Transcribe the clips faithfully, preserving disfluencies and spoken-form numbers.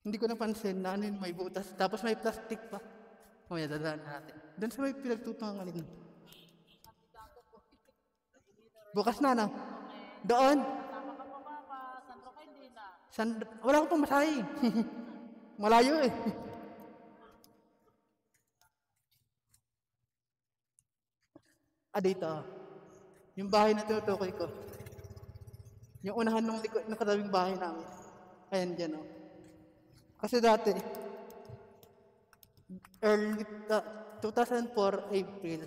Hindi ko napansin na ano yun, may butas. Tapos may plastic pa. Mamaya dadaan natin. Doon sa may pinagtutungan. Bukas na, no? Doon. Tama ka pa ba pa? San Roque hindi na. San, wala akong pamasahe. Malayo eh. Ah, dito. Yung bahay na tinutukoy ko. Yung unahan ng likod, ng katabing bahay namin. Ayan dyan, oh. Kasi dati, early, uh, two thousand four, April,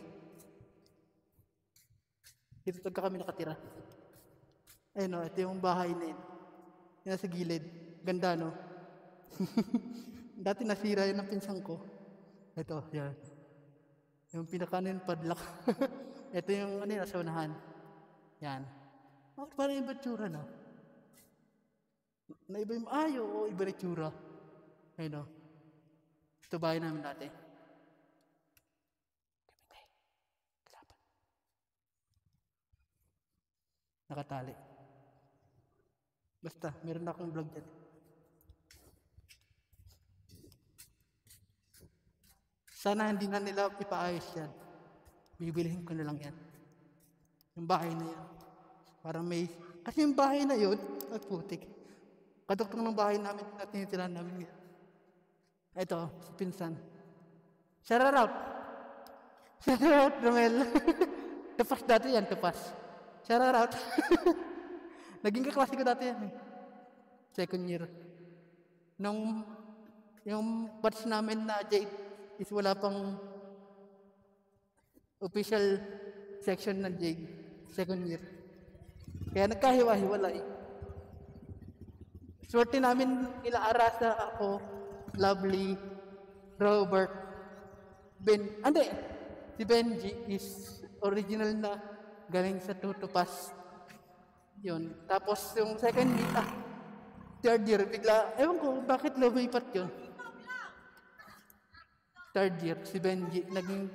dito talaga kami nakatira. Ayun, oh, ito yung bahay na yun. Yung nasa gilid. Ganda, no? Dati nasira yun ng pinsang ko. Ito, yan. Yung pinakanin padlock. Ito yung ano yun, nasa unahan. Yan. Oh, parang iba tsura, no? Na iba yung ayo o iba na tsura. Ayun, no? Ito bahay namin dati. Nakatali. Basta, meron akong vlog dyan. Sana hindi na nila ipaayos yan. Bibilihin ko na lang yan. Yung bahay na yan. Parang may... Kasi yung bahay na yun, at putik. Kaduktong ng bahay namin at tinitirahan namin yan. Ito, si Pinsan. Shout out! Shout out, Romel! Tapas dati yan, tapas. Shout out! Naging kaklase ko dati yan eh. Second year. Nung... Yung batch namin na Jade is wala pang official section ng J second year. Kaya nagkahiwa-hiwalay. Swerte namin ila Arasa, ako, Lovely, Robert, Ben. Ande, si Benji is original na galing sa Tutupas. Yun. Tapos yung second year, ah, third year, bigla, ewan ko bakit lumipat yun. Third year, si Benji, naging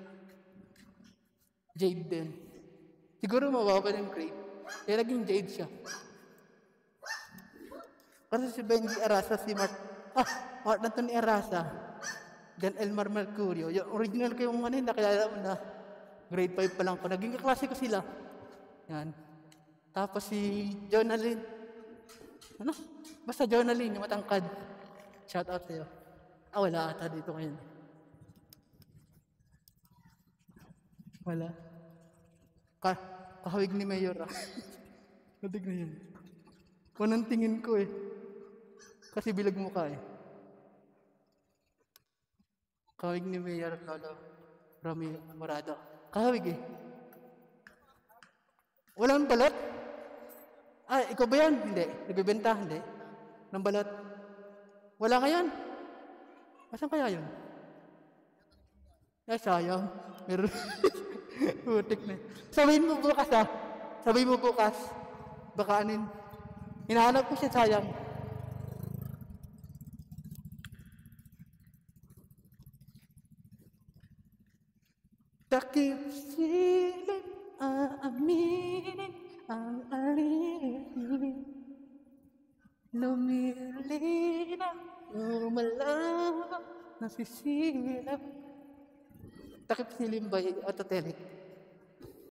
Jade din. Siguro mababa yung grade. Kaya naging Jade siya. Kasi si Benji Arasa, si Mark, ah, Mark Anthony Arasa, John Elmar Mercurio, yung original ko yung ano yun, nakilala mo na, grade five pa lang ko. Naging kaklase ko sila. Yan. Tapos si Jonalyn, ano? Basta Jonalyn, yung matangkad. Shout out sa'yo. Ah, wala ata dito ngayon. Wala. Ka kahawig ni Mayor ah. Nadig na yun. Kunang tingin ko eh. Kasi bilag mukha eh. Kahawig ni Mayor Lolo Romy Morado. Kahawig eh. Walang balot? Ah, ikaw ba yan? Hindi. Nagbibenta? Hindi. Ng balot? Wala ngayon? Asan kaya yun? Ay, sayang. Meron. Putik na. Sabihin mo bukas ah. Sabihin mo bukas. Baka anin. Hinahanap ko siya, sayang. Takip silip aaminin ang alin. Lumilina, lumalaw, nasisilap. Takip silim by Autotelic.